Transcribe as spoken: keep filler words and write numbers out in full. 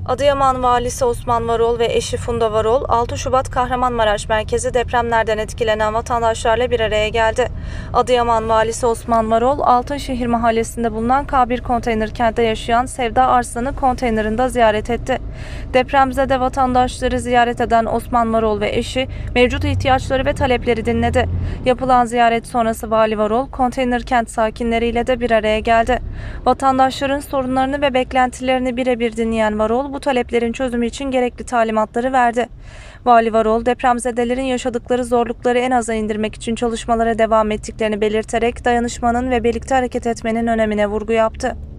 Adıyaman Valisi Osman Varol ve eşi Funda Varol, altı Şubat Kahramanmaraş merkezi depremlerden etkilenen vatandaşlarla bir araya geldi. Adıyaman Valisi Osman Varol, Altınşehir Mahallesi'nde bulunan K bir konteyner kentte yaşayan Sevda Arslan'ı konteynerinde ziyaret etti. Depremzede vatandaşları ziyaret eden Osman Varol ve eşi mevcut ihtiyaçları ve talepleri dinledi. Yapılan ziyaret sonrası Vali Varol, konteyner kent sakinleriyle de bir araya geldi. Vatandaşların sorunlarını ve beklentilerini birebir dinleyen Varol, bu taleplerin çözümü için gerekli talimatları verdi. Vali Varol, depremzedelerin yaşadıkları zorlukları en aza indirmek için çalışmalara devam ettiklerini belirterek dayanışmanın ve birlikte hareket etmenin önemine vurgu yaptı.